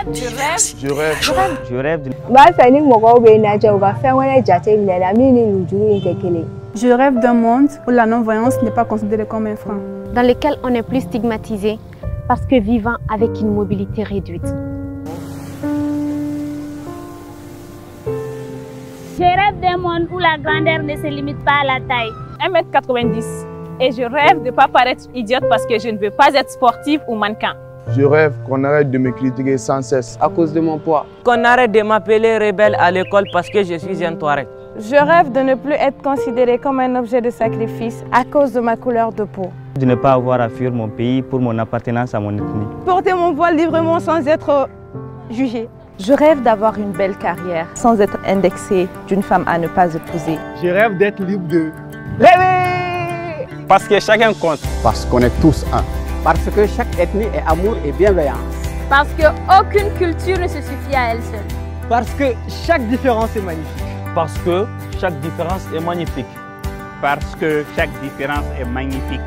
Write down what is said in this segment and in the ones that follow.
Tu rêves? Je rêve. Je rêve de... Je rêve d'un monde où la non-voyance n'est pas considérée comme un frein. Dans lequel on est plus stigmatisé parce que vivant avec une mobilité réduite. Je rêve d'un monde où la grandeur ne se limite pas à la taille. 1m90. Et je rêve de ne pas paraître idiote parce que je ne veux pas être sportive ou mannequin. Je rêve qu'on arrête de me critiquer sans cesse À cause de mon poids. Qu'on arrête de m'appeler rebelle à l'école parce que je suis un Touareg. Je rêve de ne plus être considérée comme un objet de sacrifice à cause de ma couleur de peau. De ne pas avoir à fuir mon pays pour mon appartenance à mon ethnie. Porter mon voile librement sans être jugée. Je rêve d'avoir une belle carrière sans être indexée d'une femme à ne pas épouser. Je rêve d'être libre de rêver. Parce que chacun compte. Parce qu'on est tous un. Parce que chaque ethnie est amour et bienveillance. Parce qu'aucune culture ne se suffit à elle seule. Parce que chaque différence est magnifique. Parce que chaque différence est magnifique. Parce que chaque différence est magnifique.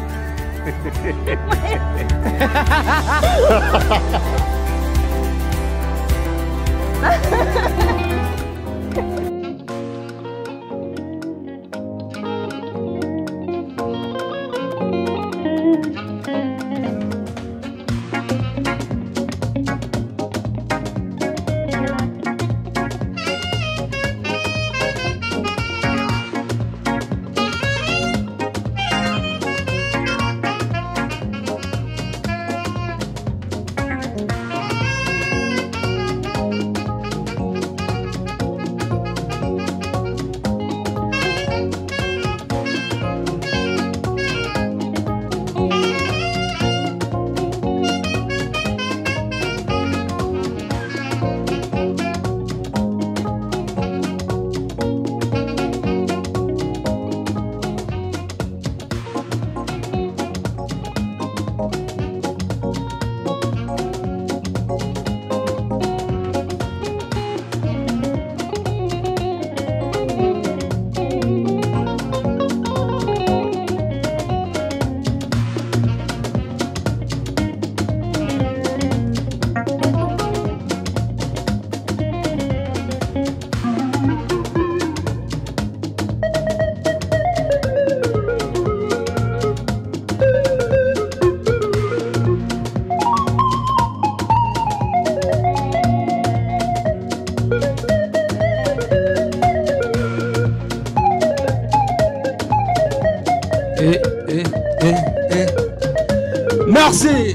Merci.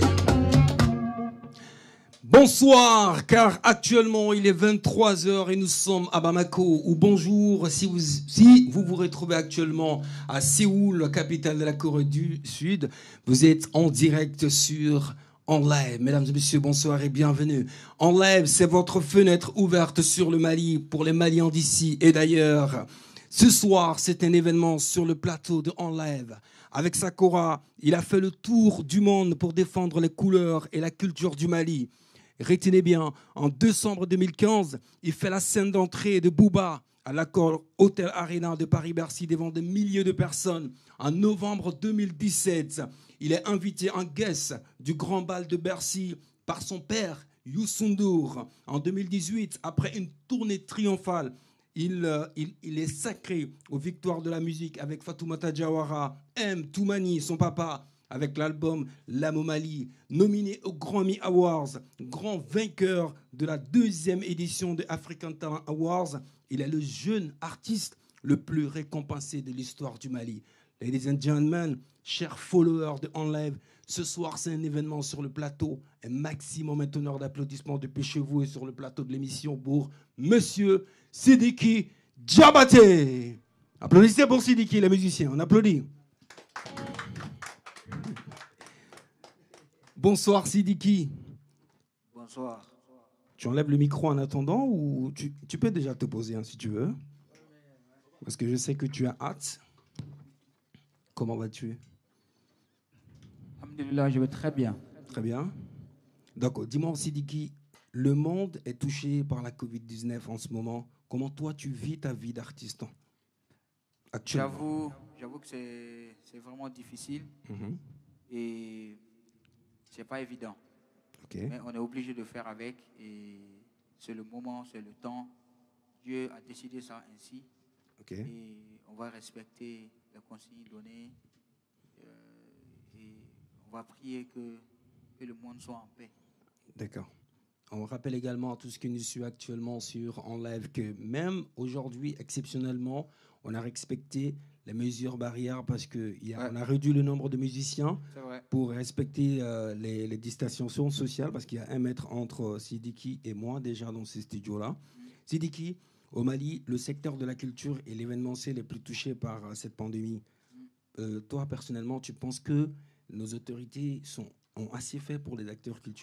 Bonsoir, car actuellement il est 23 h et nous sommes à Bamako. Ou bonjour si vous vous retrouvez actuellement à Séoul, la capitale de la Corée du Sud. Vous êtes en direct sur En Live. Mesdames et messieurs, bonsoir et bienvenue. En Live, c'est votre fenêtre ouverte sur le Mali pour les Maliens d'ici et d'ailleurs. Ce soir, c'est un événement sur le plateau de En Live. Avec Sakura, il a fait le tour du monde pour défendre les couleurs et la culture du Mali. Retenez bien, en décembre 2015, il fait la scène d'entrée de Booba à l'accord Hotel Arena de Paris-Bercy devant des milliers de personnes. En novembre 2017, il est invité en guest du Grand Bal de Bercy par son père, Youssou N'Dour. En 2018, après une tournée triomphale, il est sacré aux victoires de la musique avec Fatoumata Diawara, M. Toumani, son papa, avec l'album L'Âme au Mali, nominé aux Grammy Awards, grand vainqueur de la 2e édition des African Talent Awards. Il est le jeune artiste le plus récompensé de l'histoire du Mali. Ladies and gentlemen, chers followers de En Live, ce soir c'est un événement sur le plateau. Un maximum un tonnerre d'applaudissements depuis chez vous et sur le plateau de l'émission pour Monsieur Sidiki Diabaté. Applaudissez pour Sidiki, le musicien. On applaudit. Bonsoir Sidiki. Bonsoir. Tu enlèves le micro en attendant ou tu peux déjà te poser si tu veux. Parce que je sais que tu as hâte. Comment vas-tu? Alhamdulillah, je vais très bien. Très bien. D'accord. Dis-moi Sidiki, le monde est touché par la Covid-19 en ce moment. Comment toi tu vis ta vie d'artiste actuellement? J'avoue que c'est vraiment difficile et c'est pas évident. Okay. Mais on est obligé de faire avec. Et c'est le moment, c'est le temps. Dieu a décidé ça ainsi. Okay. Et on va respecter les consignes données. Et on va prier que le monde soit en paix. D'accord. On rappelle également à tous ceux qui nous suivent actuellement sur En Live que même aujourd'hui, exceptionnellement, on a respecté les mesures barrières parce qu'on a réduit le nombre de musiciens pour respecter les distanciations sociales parce qu'il y a 1 mètre entre Sidiki et moi déjà dans ces studios-là. Sidiki, au Mali, le secteur de la culture et l'événementiel est le plus touché par cette pandémie. Toi, personnellement, tu penses que nos autorités ont assez fait pour les acteurs culturels ?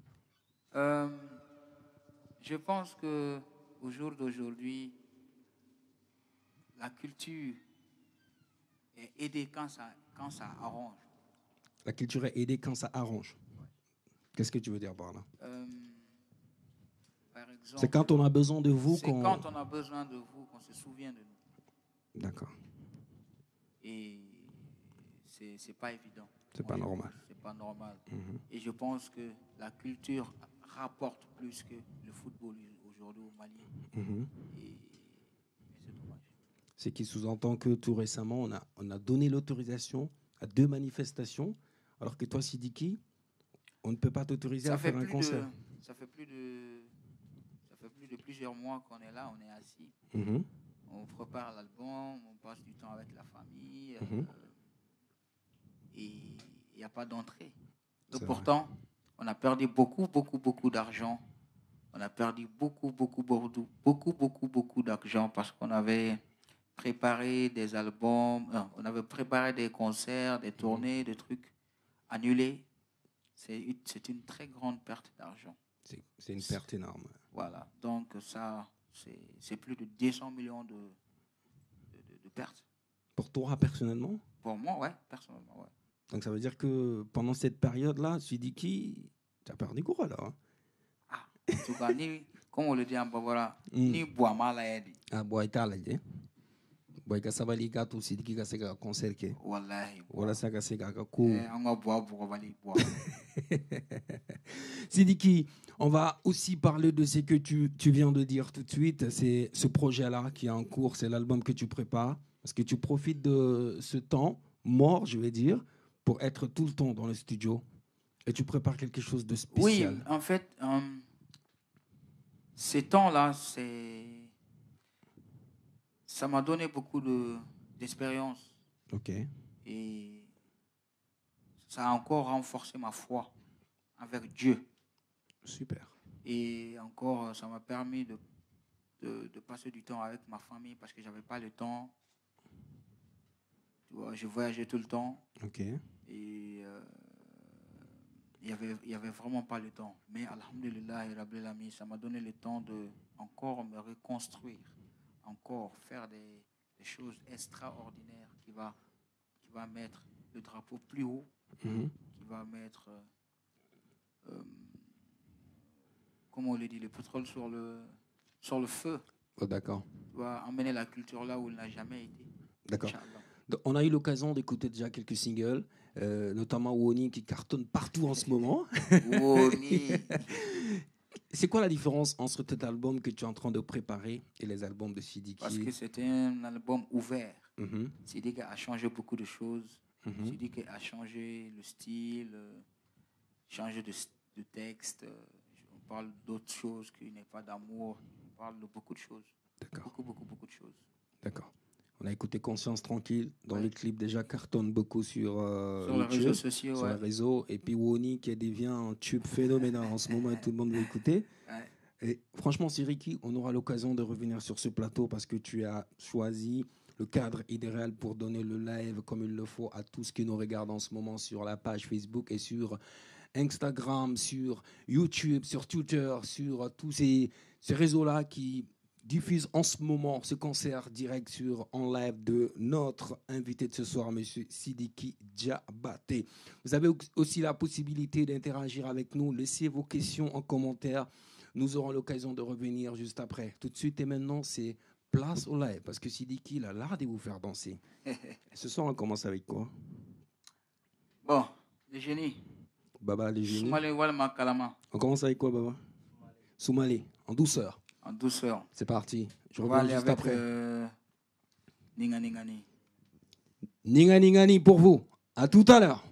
Je pense qu'au jour d'aujourd'hui, la culture est aidée quand ça arrange. La culture est aidée quand ça arrange. Qu'est-ce que tu veux dire par là? Par exemple, c'est quand on a besoin de vous qu'on... C'est quand on a besoin de vous qu'on se souvient de nous. D'accord. Et c'est pas évident. C'est pas normal. C'est pas normal. Et je pense que la culture rapporte plus que le football aujourd'hui au Mali. Et c'est dommage. Ce qui sous-entend que tout récemment, on a donné l'autorisation à 2 manifestations, alors que toi, Sidiki, on ne peut pas t'autoriser à faire un concert. Ça fait plus de plusieurs mois qu'on est là, on est assis. On prépare l'album, on passe du temps avec la famille. Et il n'y a pas d'entrée. Donc pourtant, on a perdu beaucoup d'argent. On a perdu beaucoup d'argent parce qu'on avait préparé des albums, on avait préparé des concerts, des tournées, des trucs annulés. C'est une très grande perte d'argent. C'est une perte énorme. Voilà. Donc ça, c'est plus de 200 millions de pertes. Pour toi, personnellement? Pour moi, ouais, personnellement, ouais. Donc ça veut dire que pendant cette période-là, Sidiki, tu as perdu gros alors. Ah, en tout cas, comme on le dit en Bambara, ni bois mal à aider. Ah, bois est à l'aide. Bois est à sabali gato Sidiki a sega concert ke. Wallahi. Voilà ça sega ko. On va boire pour aller boire. Sidiki, on va aussi parler de ce que tu viens de dire tout de suite. C'est ce projet-là qui est en cours, c'est l'album que tu prépares. Parce que tu profites de ce temps mort, je vais dire, pour être tout le temps dans le studio. Et tu prépares quelque chose de spécial. Oui, en fait, ces temps-là, ça m'a donné beaucoup d'expérience. Ok. Et ça a encore renforcé ma foi avec Dieu. Super. Et encore, ça m'a permis de passer du temps avec ma famille parce que je n'avais pas le temps. Tu vois, je voyageais tout le temps. Ok. Et il y avait vraiment pas le temps. Mais alhamdulillah, ça m'a donné le temps de encore me reconstruire, encore faire des choses extraordinaires qui va mettre le drapeau plus haut, qui va mettre, comment on le dit, le pétrole sur le feu. Oh, d'accord. Qui va emmener la culture là où elle n'a jamais été. D'accord. Inch'Allah. On a eu l'occasion d'écouter déjà quelques singles, notamment Woni qui cartonne partout en ce moment. Woni. C'est quoi la différence entre cet album que tu es en train de préparer et les albums de Sidiki? Parce que c'était un album ouvert. Sidiki a changé beaucoup de choses. Sidiki a changé le style, changé de texte. On parle d'autres choses qui n'est pas d'amour. On parle de beaucoup de choses. D'accord. Beaucoup de choses. D'accord. On a écouté Conscience Tranquille. Dans le clip, déjà, cartonne beaucoup sur les réseaux sociaux. Sur les réseaux. Et puis Woni qui devient un tube phénoménal en ce moment et tout le monde veut écouter. Ouais. Et franchement, Sidiki, on aura l'occasion de revenir sur ce plateau parce que tu as choisi le cadre idéal pour donner le live comme il le faut à tous qui nous regardent en ce moment sur la page Facebook et sur Instagram, sur YouTube, sur Twitter, sur tous ces réseaux-là qui diffuse en ce moment ce concert direct en live de notre invité de ce soir, monsieur Sidiki Diabaté. Vous avez aussi la possibilité d'interagir avec nous. Laissez vos questions en commentaire. Nous aurons l'occasion de revenir juste après. Tout de suite et maintenant, c'est place au live parce que Sidiki, il a l'art de vous faire danser. Ce soir, on commence avec quoi? Bon, le génie. Baba, les génies. Soumali Walma Kalama. On commence avec quoi, Baba? Soumali, en douceur. En douceur. C'est parti. Je On va reviens aller juste avec après. Ninga Ningani. Ninga Ningani pour vous. À tout à l'heure.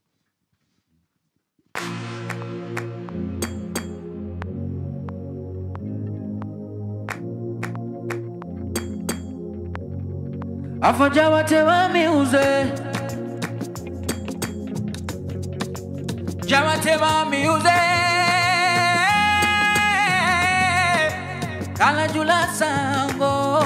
Afajawa tewa miuze Jawa tewa miuze Kala jula sango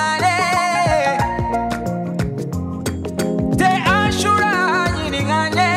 Te ashura nyingane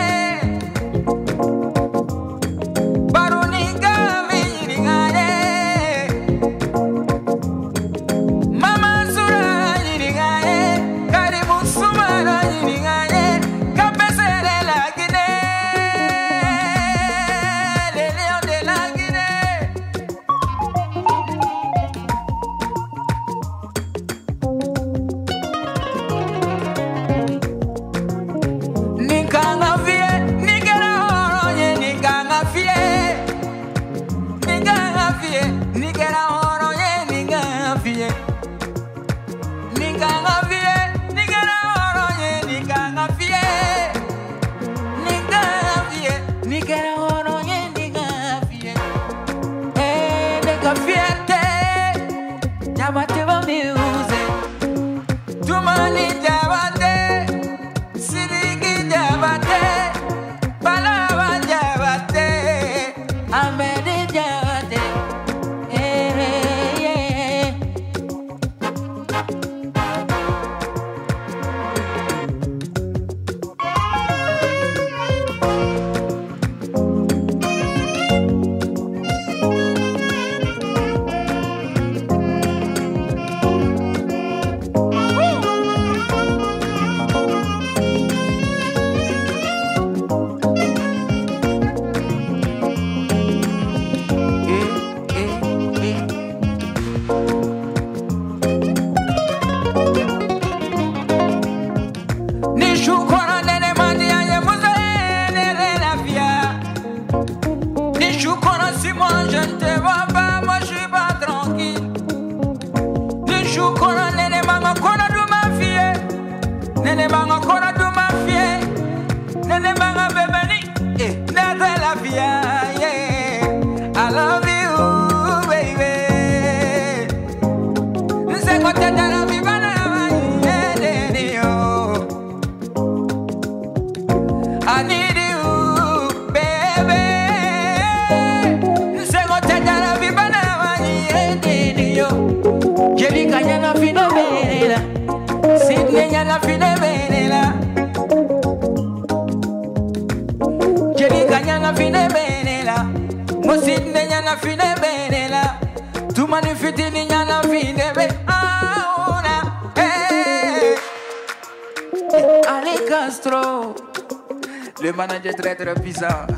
Le manager très très bizarre.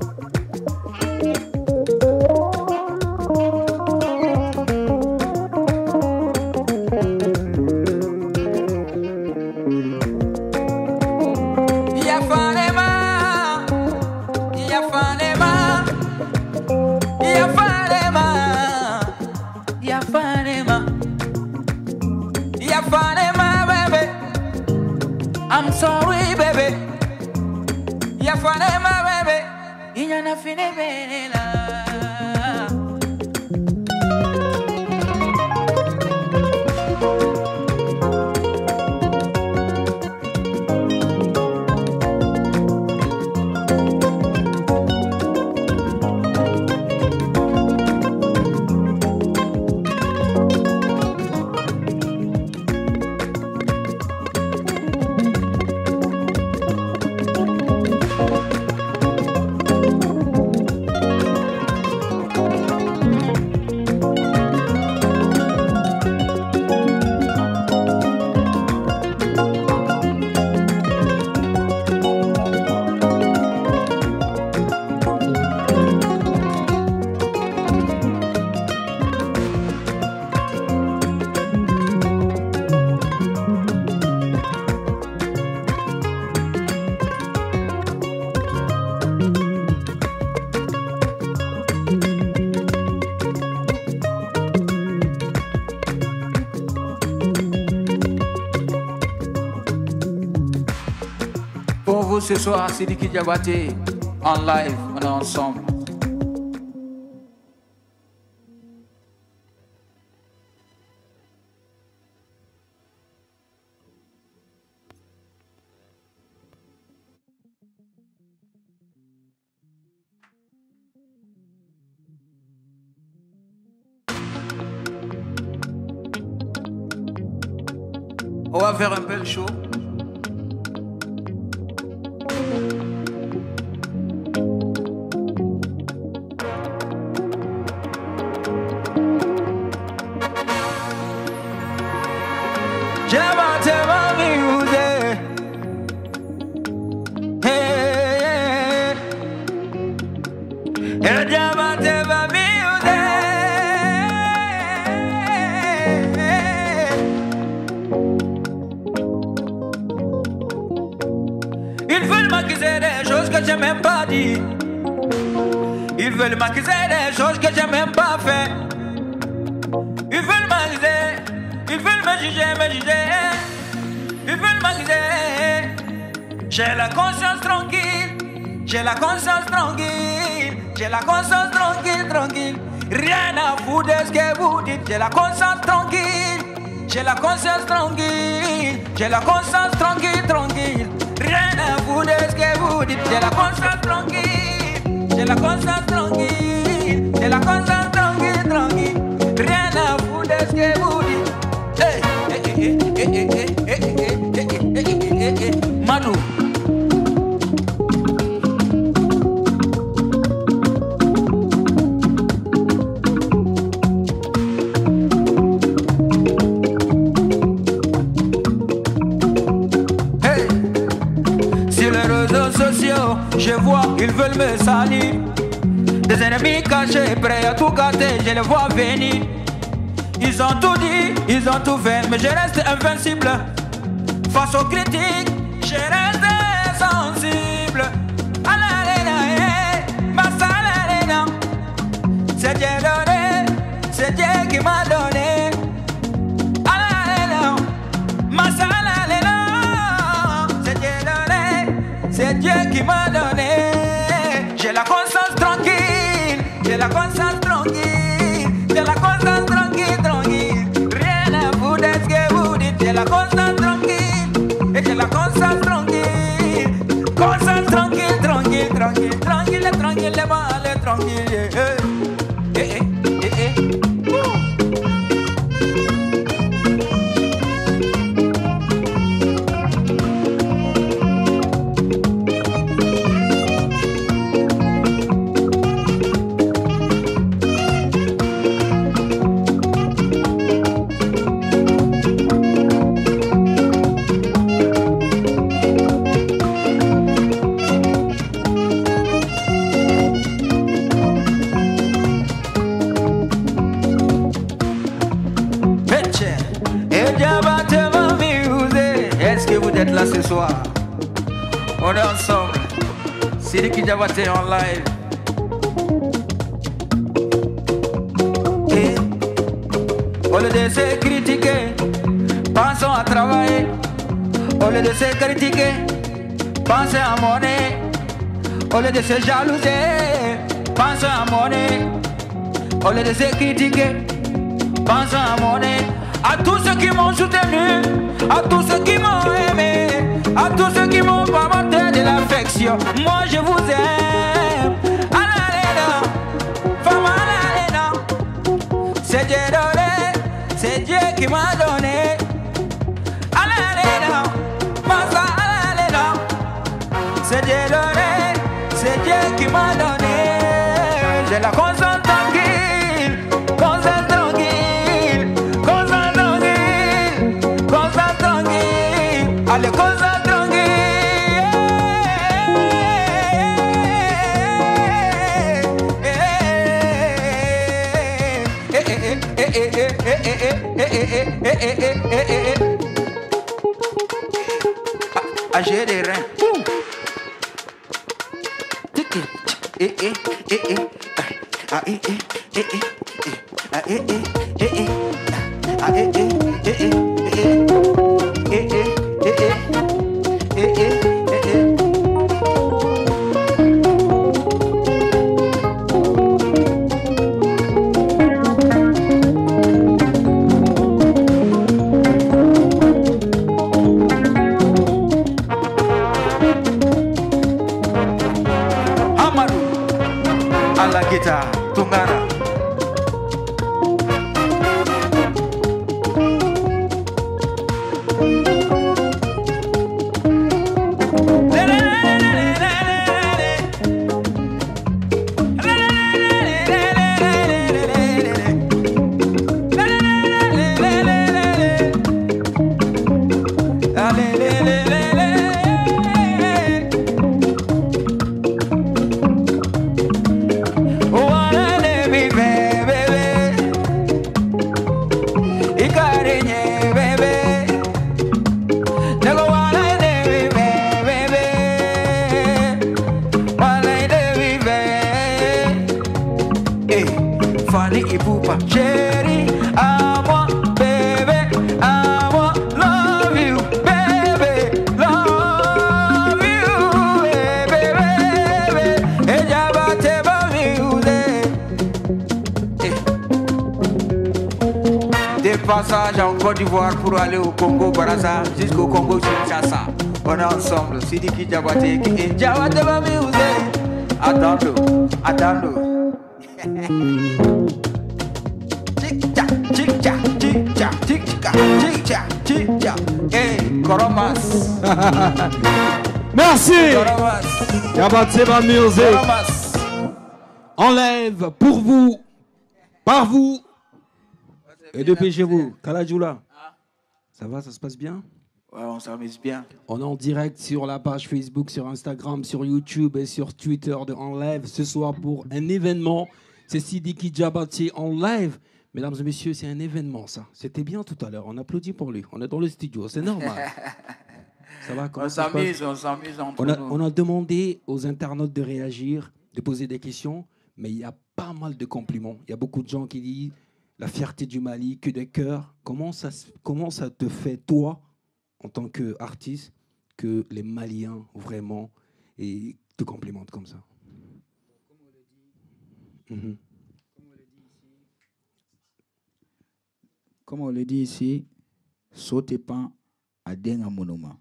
I'm sorry, baby. Ya fanema, baby. Inyana fine benela. Pour vous ce soir, Sidiki Diabaté, en live, on est ensemble. On va faire un peu le show. Ils veulent m'accuser des choses que j'ai même pas dit. Ils veulent m'accuser des choses que j'ai même pas fait. Ils veulent m'accuser, ils veulent me juger. Ils veulent m'accuser. J'ai la conscience tranquille, j'ai la conscience tranquille, j'ai la conscience tranquille. Rien à foutre de ce que vous dites. J'ai la conscience tranquille, J'ai la conscience tranquille, j'ai la conscience tranquille, tranquille. Rien à vous de ce que vous dites. J'ai la conscience tranquille, j'ai la conscience tranquille, j'ai la conscience tranquille, tranquille. Rien à vous de ce que vous dites. Manu. Je vois, ils veulent me salir. Des ennemis cachés, prêts à tout gâter, je les vois venir. Ils ont tout dit, ils ont tout fait, mais je reste invincible. Face aux critiques, je reste sensible. C'est Dieu donné, c'est Dieu qui m'a donné. C'est Dieu qui m'a donné. J'ai la conscience tranquille, j'ai la conscience tranquille, j'ai la conscience tranquille, tranquille. Rien à vous de ce que vous dites. J'ai la conscience tranquille, et j'ai la conscience tranquille. Conscience tranquille, tranquille, tranquille, tranquille, tranquille, les balles tranquille. Là ce soir, on est ensemble. Sidiki Diabaté en live. Et au lieu de se critiquer, pensons à travailler. Au lieu de se critiquer, pensez à monnaie. Au lieu de se jalouser, pensons à monnaie. Au lieu de se critiquer, pensons à monnaie. À tous ceux qui m'ont soutenu, à tous ceux qui m'ont aimé, à tous ceux qui m'ont apporté de l'affection, moi je vous aime. Alalena, femme alalena. C'est Dieu donné, c'est Dieu qui m'a donné. Alalena, massa alalena. C'est Dieu donné, c'est Dieu qui m'a donné. J'ai la conscience tranquille, conscience tranquille. Allez, conscience tranquille. J'ai des reins. passage en Côte d'Ivoire pour aller au Congo Brazza jusqu'au Congo Kinshasa. On est ensemble, Sidiki Diabaté et Diabaté va musique. Attends-nous, attends-nous. Tic-tac, tic-tac, tic-tac, tic-tac, tic-tac, tic-tac. Hey, Koromas. Merci. Koromas. Diabaté va musique. Koromas. Enlève pour vous, par vous, et depuis chez vous. Kaladjoula. Ça va, ça se passe bien? Ouais, on s'amuse bien. On est en direct sur la page Facebook, sur Instagram, sur YouTube et sur Twitter de En Live ce soir pour un événement. C'est Sidiki Diabaté en live. Mesdames et messieurs, c'est un événement ça. C'était bien tout à l'heure. On applaudit pour lui. On est dans le studio, c'est normal. Ça va, comment ça se passe? On s'amuse entre nous. On a demandé aux internautes de réagir, de poser des questions, mais il y a pas mal de compliments. Il y a beaucoup de gens qui disent la fierté du Mali, que des cœurs. Comment ça te fait, toi, en tant qu'artiste, que les Maliens, vraiment, et te complimentent comme ça? Comme on le dit ici, sautez pas à d'un monument.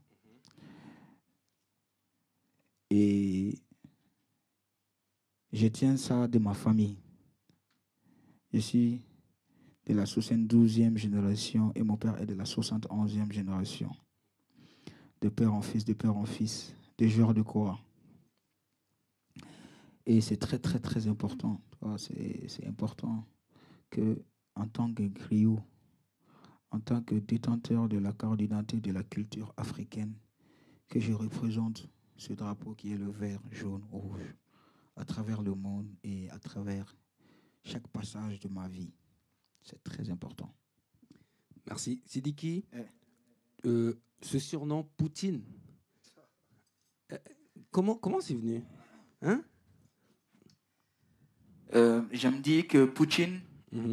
Et je tiens ça de ma famille. Je suis de la 72e génération et mon père est de la 71e génération. De père en fils, de père en fils, de joueurs de quoi. Et c'est très, très, très important. C'est important que, en tant que griot, en tant que détenteur de la carte d'identité de la culture africaine, que je représente ce drapeau qui est le vert, jaune, rouge, à travers le monde et à travers chaque passage de ma vie. C'est très important. Merci. Sidiki, ce surnom Poutine, comment c'est venu, hein? Je me dis que Poutine,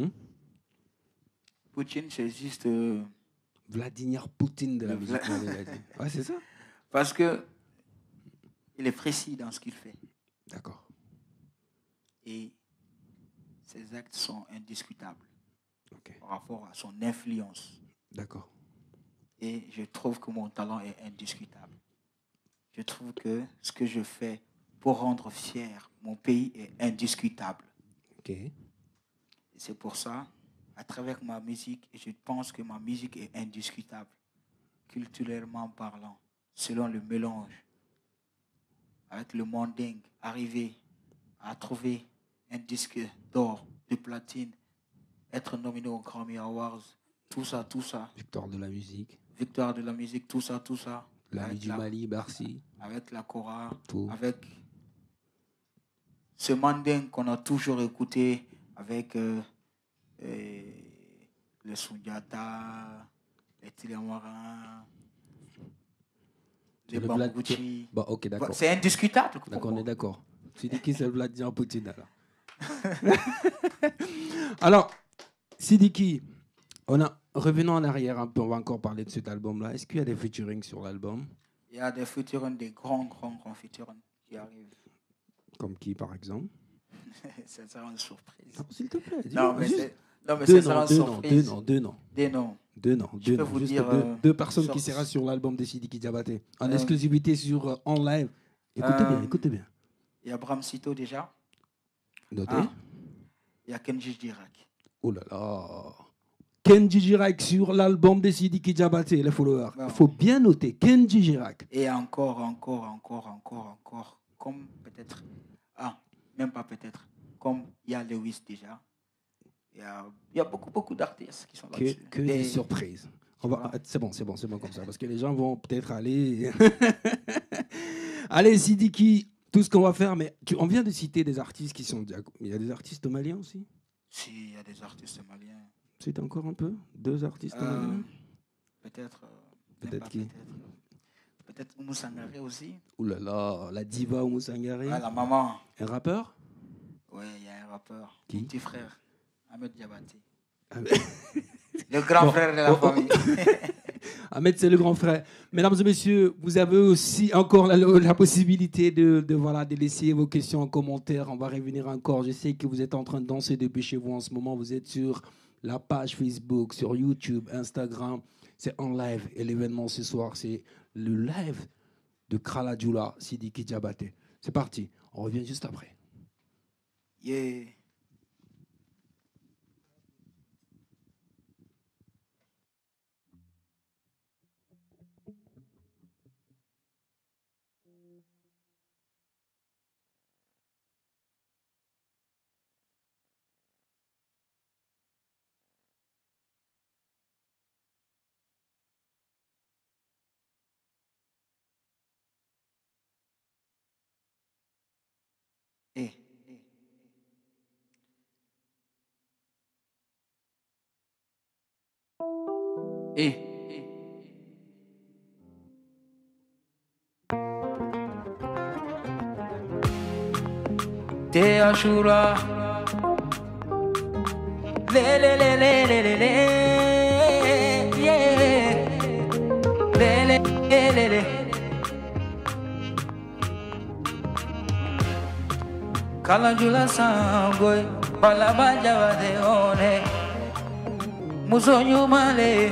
Poutine, c'est juste... Vladimir Poutine de la musique. Ouais, c'est ça. Parce que il est précis dans ce qu'il fait. D'accord. Et ses actes sont indiscutables par rapport à son influence. D'accord. Et je trouve que mon talent est indiscutable. Je trouve que ce que je fais pour rendre fier mon pays est indiscutable. Ok. Et c'est pour ça, à travers ma musique, je pense que ma musique est indiscutable, culturellement parlant, selon le mélange. Avec le mandingue, arriver à trouver un disque d'or, de platine, être nominé au Grammy Awards, tout ça. Victoire de la musique. Victoire de la musique, tout ça. L'ami du Mali, Bercy. Avec la Cora, tout. Avec ce mandingue qu'on a toujours écouté, avec le Sundiata, les Tilamarin, les Bambouchi. Bon, ok, d'accord. C'est indiscutable. D'accord, on est d'accord. Sidiki, c'est Vladimir Poutine, alors. Alors, Sidiki, revenons en arrière un peu, on va encore parler de cet album-là. Est-ce qu'il y a des featuring sur l'album? Il y a des featuring, des grands featuring qui arrivent. Comme qui, par exemple? Ça sera une surprise. Non, s'il te plaît, dis-moi. Non, mais deux ça sera une surprise. Deux noms. Je peux vous dire, deux personnes qui seront sur l'album de Sidiki Diabaté. En exclusivité sur En Live. Écoutez bien. Il y a Bram Sito déjà. Noté. Il y a Kenji Girac. Oh là là. Kenji Girac sur l'album de Sidiki Diabaté, les followers. Il faut bien noter. Kenji Girac. Et encore. Comme peut-être... même pas peut-être. Comme il y a Lewis déjà. Il y a beaucoup d'artistes qui sont là-dessus. Que des surprises. C'est bon comme ça. Parce que les gens vont peut-être aller... Allez, Sidiki, tout ce qu'on va faire, mais on vient de citer des artistes qui sont... Il y a des artistes maliens aussi? Si, il y a des artistes maliens. C'est encore un peu? 2 artistes maliens? Peut-être... Peut-être qui? Peut-être Oumou Sangaré aussi. Ouh là là, la diva Oumou Sangaré. Ah, la maman. Un rappeur? Oui, il y a un rappeur. Qui? Mon petit frère, Ahmed Diabaté. Le grand frère de la famille. Ahmed, c'est le grand frère. Mesdames et messieurs, vous avez aussi encore la possibilité de laisser vos questions en commentaire. On va revenir encore. Je sais que vous êtes en train de danser depuis chez vous en ce moment. Vous êtes sur la page Facebook, sur YouTube, Instagram. C'est en live. Et l'événement ce soir, c'est le live de Krala Djoula, Sidiki Diabaté. C'est parti. On revient juste après. Yeah. Te Ashura, le le le le le le le, yeah, le le le le le. Kala Jula sangoy, palaba java de one, musonyu male.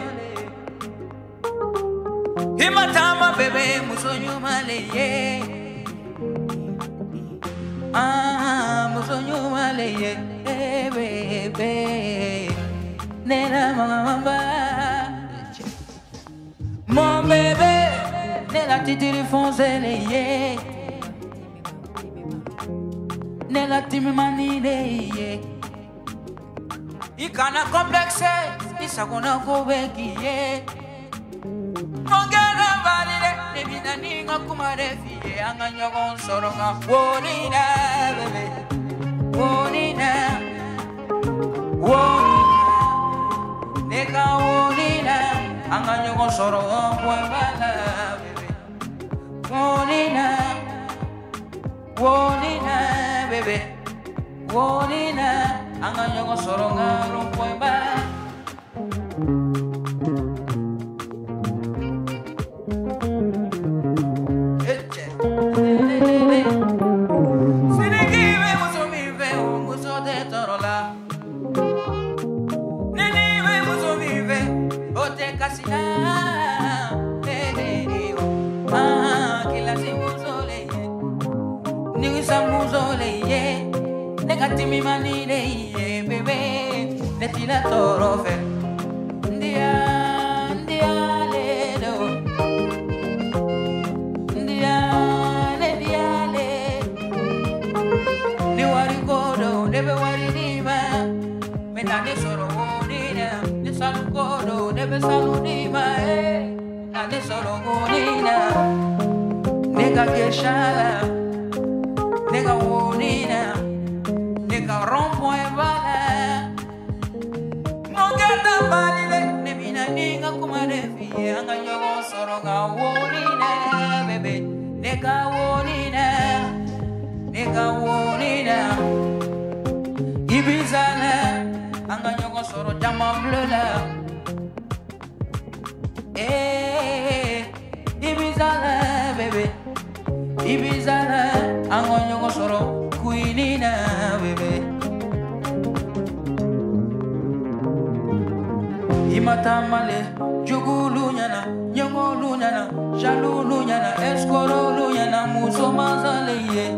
Himatama bebe, musonyu male, yeah. Musonyu male, yeah, bebe. Nena mama, mon bébé, nena titiri fonzele, yeah. Nela timi manile ye ikana complexe isakona kobeki ye Mongera valide nebina ninga kumare fiye anga nyogon soronga wonina bebe wonina neka wonina anga nyogon soronga bwala bebe wonina bebe, wonina, anga nyongo soronga rumpoemba. Sinikive muso mive, muso de torola. Ninive muso mive, ote kasina. Kila si muso leye, nigisa muso leye. Negatimi manile ye bebe netila torofe ndia le do ndia le ni wari godo nebe wari nima mena ne soro wonina ne salu godo nebe salu nima na ne soro wonina nega geshala nega wonina nega rompo e bala mongata balile nebina ninga kumare fiye anga nyogo soronga wonina bebe nega wonina ibizana anga nyogo soro jama bleu ibizana bebe ibizana anga nyogo soro kuinina bebe imatamale jugulu nyana nyongolu nyana jalulu nyana eskorolu nyana musomazale ye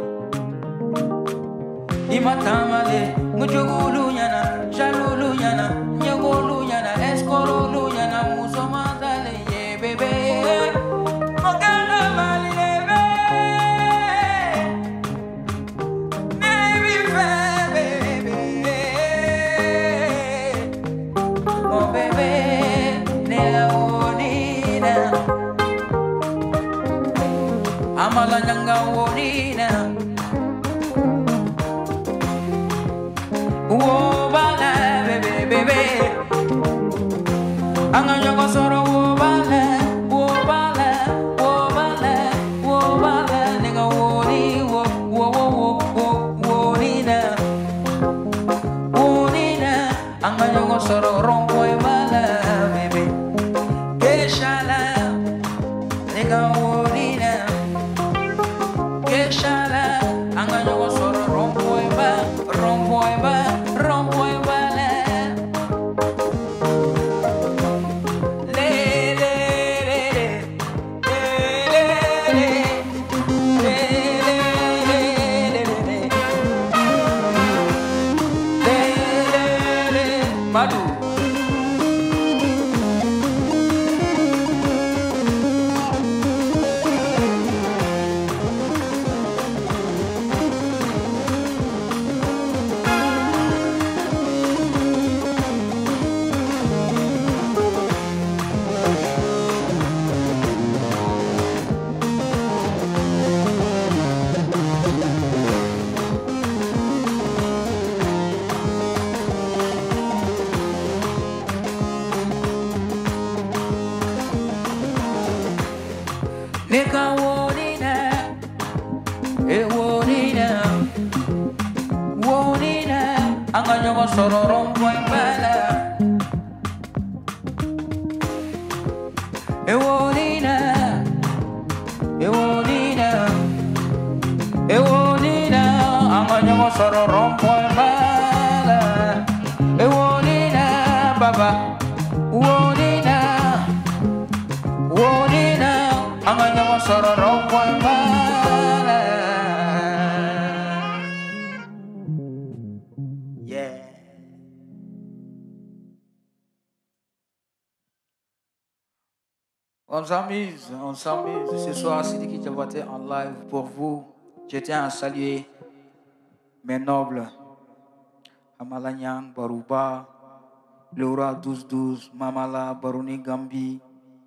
imatamale mujugulu nyana jalulu nyana nyongolu nyana eskorolu nyana musomazale ye bebe mogana malile amala nyanga wonina wo bala bebe anga nyanga soro wo bala nega woni wonina anga nyanga soro rompo e bala bebe keshala nega wonina keshala anga nyongo soro rompo e ba Nika wonina, wonina, wonina. Anganya ko sororong boy bala. Wonina, wonina, wonina. Anganya ko sororong boy bala. Wonina, baba. Wonina, wonina. Anganya ko sororong boy bala. Yeah. On s'amuse. Ce soir, Sidiki Diabaté en live pour vous. Je tiens à saluer mes nobles. Amalanyang, Baruba, Laura 1212, Mamala, Baruni Gambi,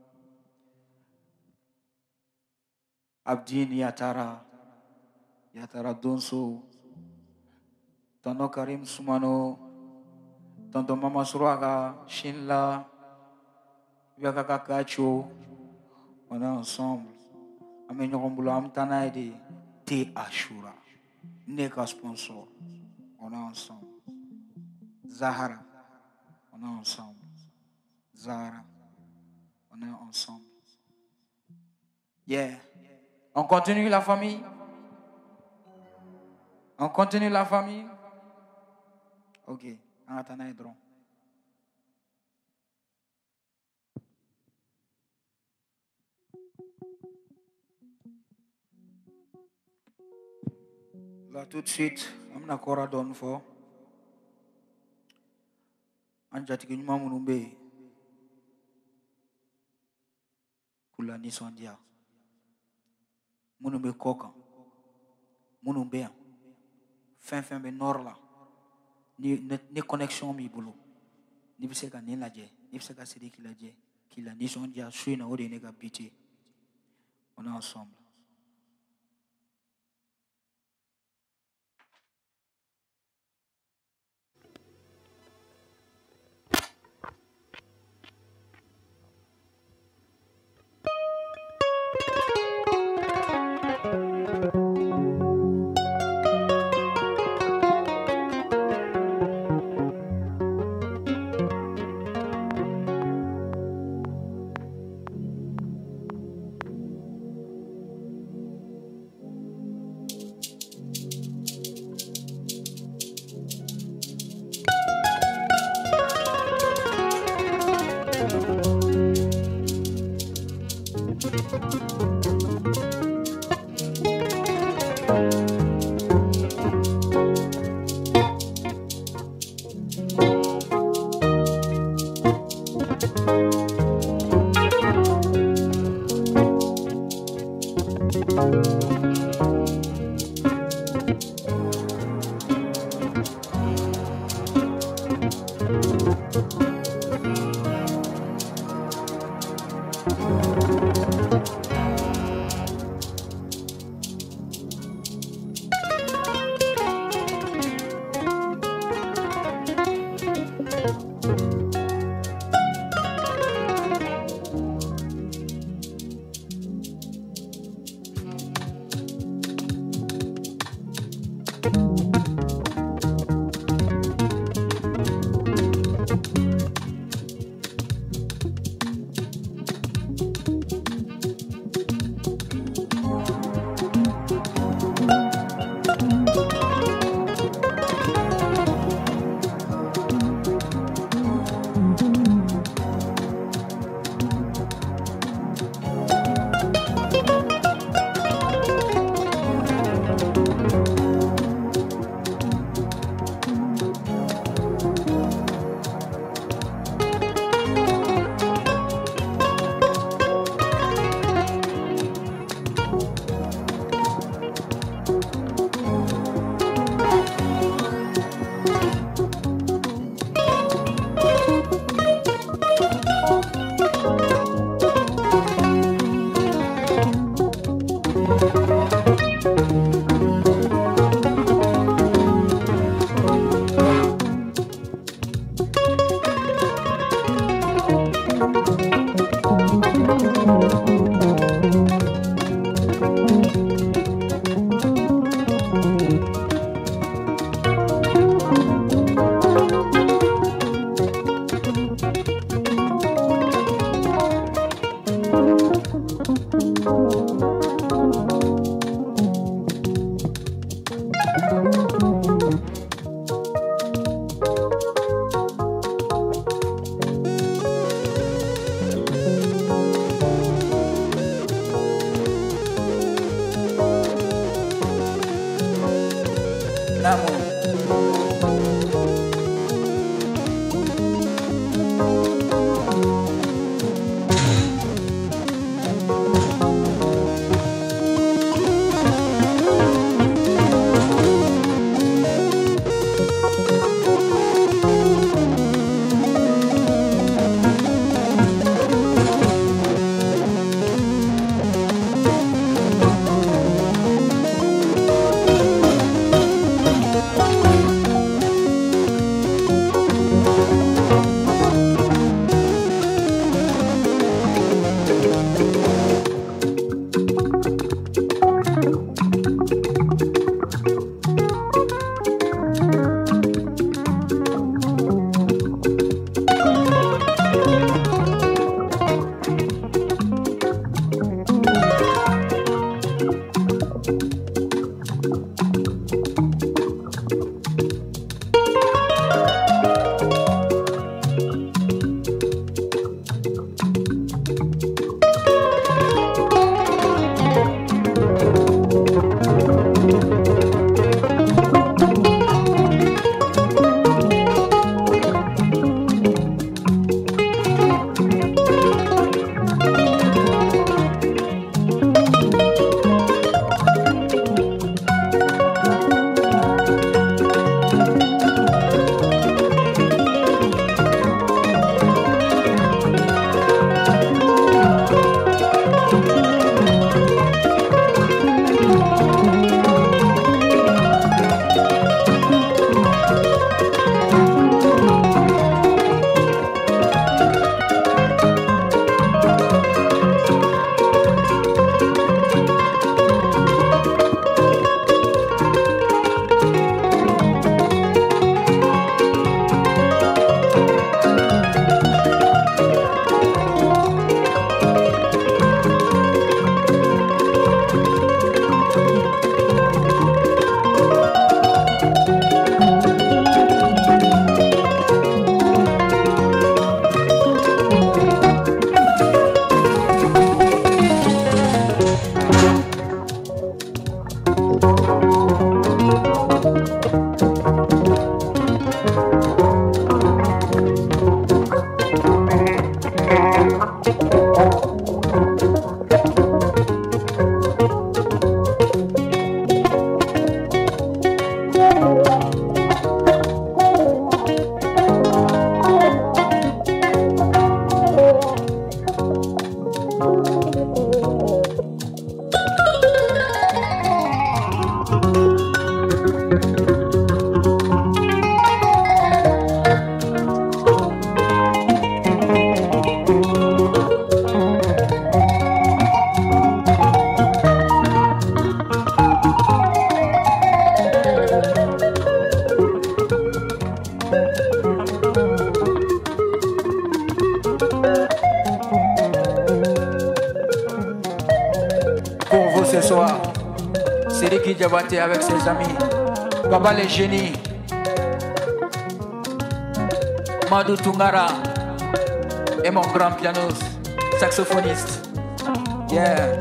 Abdin Yatara, Yatara Donso, Tano Karim Sumano, Tonton Mama Suraga, Shinla, Yakaka Kacho. On est ensemble. Amenyorombulo Amtanaide, T. Ashura, Neka sponsor. On est ensemble. Zahara, on est ensemble. Zahara, on est ensemble. Yeah. On continue la famille. On continue la famille. Ok. On attend un drone. Là tout de suite, on a Cora donne fort. Anjati kinyuma munumbe kula ni sondia munumbe koka munumbe fin be nord là ni connexion mi bolo ni biseka ni laje ni biseka sidi kilaje kila ni sondia suina ode ne gabiti on est ensemble. Siriki Diabaté avec ses amis, Baba les génies, Madou Tungara et mon grand pianiste, saxophoniste. Yeah.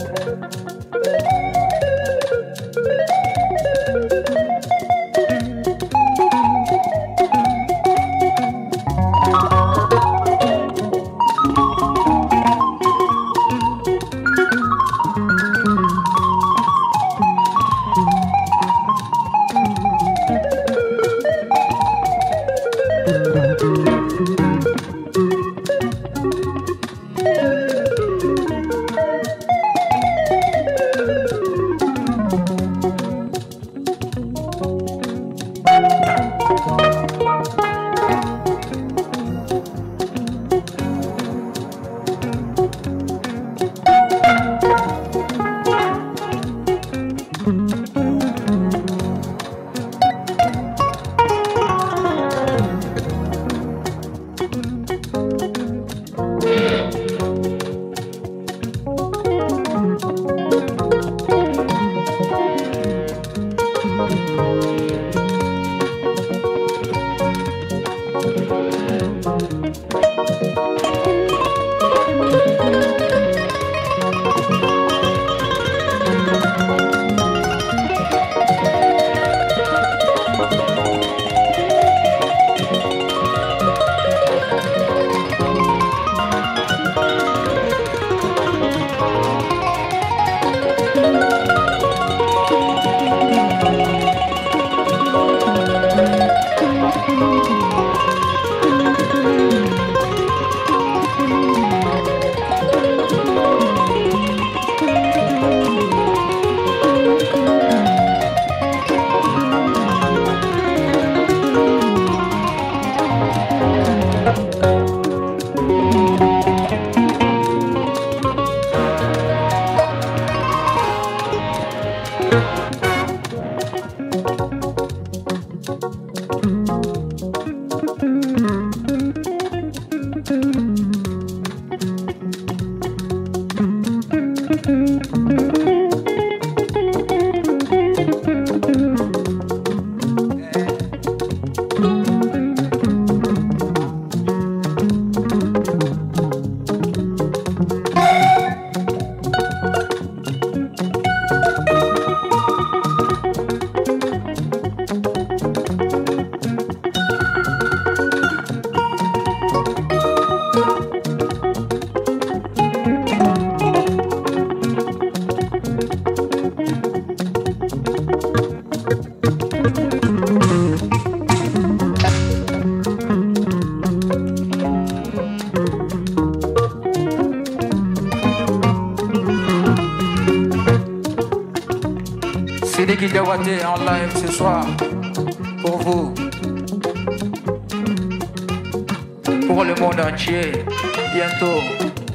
Sidiki Diabaté en live ce soir pour vous, pour le monde entier, bientôt.